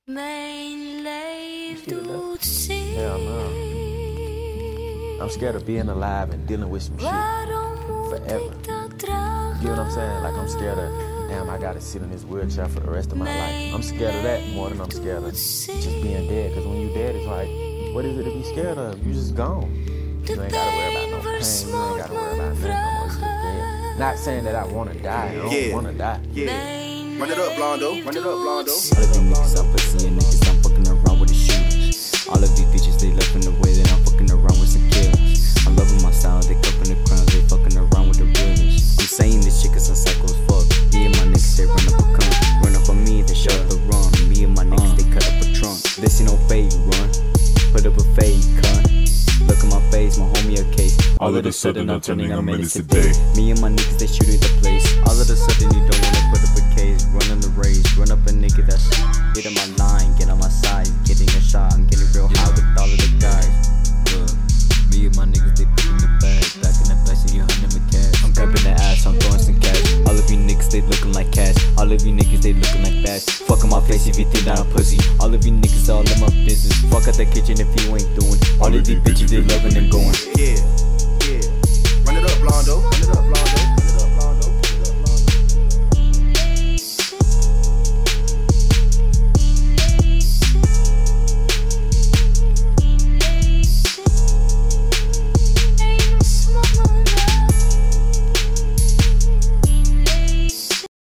Mijn leven doet zeer. Hell no. I'm scared of being alive and dealing with some shit forever. You know what I'm saying? Like I'm scared of, damn, I gotta sit in this wheelchair for the rest of my life. I'm scared of that more than I'm scared of just being dead. Cause when you dead, it's like, what is it to be scared of? You just gone. You ain't gotta worry about no pain. You ain't gotta worry about nothing. I'm just dead. Not saying that I wanna die. I don't wanna die. Yeah. Run it up, Blondo. Run it up, Blondo. All of these niggas I'm pussy and niggas I'm fucking around with the shooters. All of these bitches they left in the way that I'm fucking around with some killers. I'm loving my style, they cupping the crowns, they fucking around with the realest. I'm saying this shit cause I'm psycho as fuck. Me and my niggas they run up a cunt. Run up on me, they shut up the run. Me and my niggas they cut up a trunk. This ain't no fade run. Put up a fade cunt. Look at my face, my homie a case. All of a sudden I'm turning a menace today. Me and my niggas they shooting the place. All of a sudden you don't wanna put up a case. Run in the race, run up a nigga that's get on my line, get on my side. Getting a shot, I'm getting real high with all of the guys. Look, me and my niggas they put in the bag. Back in the back, so you hunting with cash. I'm grabbing the ass, I'm throwing some cash. All of you niggas they looking like cash. All of you niggas they looking like bass. Fuck on my face if you think that I'm pussy. All of you niggas all in my business. Fuck out the kitchen if you ain't doing. All of these bitches they loving and going. Yeah. Run it up, Blondo. Run it up, Blondo.